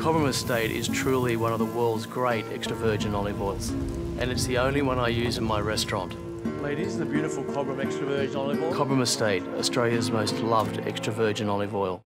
Cobram Estate is truly one of the world's great extra virgin olive oils, and it's the only one I use in my restaurant. Ladies, the beautiful Cobram extra virgin olive oil. Cobram Estate, Australia's most loved extra virgin olive oil.